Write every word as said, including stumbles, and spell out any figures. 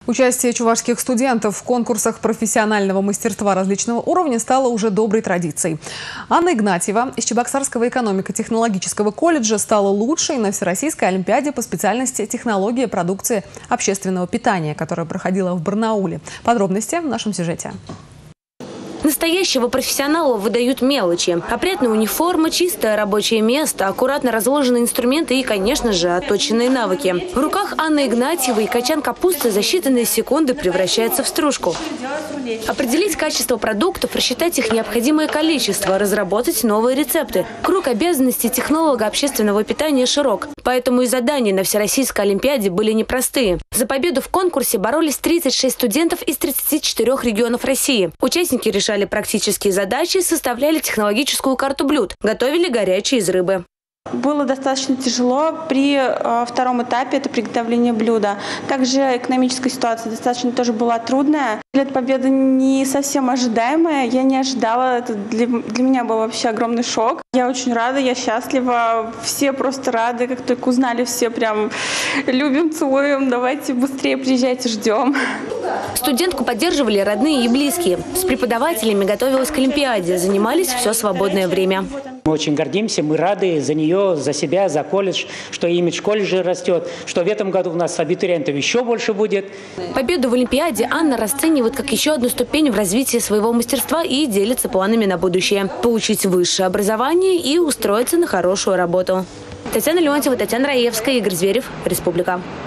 Участие чувашских студентов в конкурсах профессионального мастерства различного уровня стало уже доброй традицией. Анна Игнатьева из Чебоксарского экономико-технологического колледжа стала лучшей на Всероссийской олимпиаде по специальности «Технология продукции общественного питания», которая проходила в Барнауле. Подробности в нашем сюжете. Настоящего профессионала выдают мелочи. Опрятная униформа, чистое рабочее место, аккуратно разложенные инструменты и, конечно же, отточенные навыки. В руках Анны Игнатьевой качан капусты за считанные секунды превращается в стружку. Определить качество продуктов, рассчитать их необходимое количество, разработать новые рецепты. Круг обязанностей технолога общественного питания широк. Поэтому и задания на Всероссийской олимпиаде были непростые. За победу в конкурсе боролись тридцать шесть студентов из тридцати четырёх регионов России. Участники решали практические задачи, составляли технологическую карту блюд, готовили горячие из рыбы. Было достаточно тяжело при э, втором этапе, это приготовление блюда. Также экономическая ситуация достаточно тоже была трудная. Эта победа не совсем ожидаемая, я не ожидала, это для, для меня был вообще огромный шок. Я очень рада, я счастлива, все просто рады, как только узнали, все прям любим, целуем, давайте быстрее приезжайте, ждем. Студентку поддерживали родные и близкие. С преподавателями готовилась к олимпиаде, занимались все свободное время. Мы очень гордимся, мы рады за нее, за себя, за колледж, что имидж колледжа растет, что в этом году у нас абитуриентов еще больше будет. Победу в олимпиаде Анна расценивает как еще одну ступень в развитии своего мастерства и делится планами на будущее. Получить высшее образование и устроиться на хорошую работу. Татьяна Леонтьева, Татьяна Раевская, Игорь Зверев, Республика.